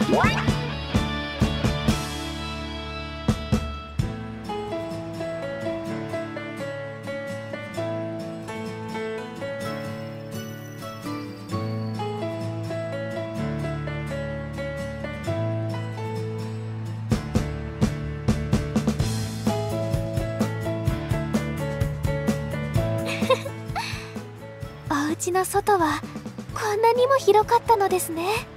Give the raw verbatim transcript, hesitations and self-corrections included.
お家の外はこんなにも広かったのですね。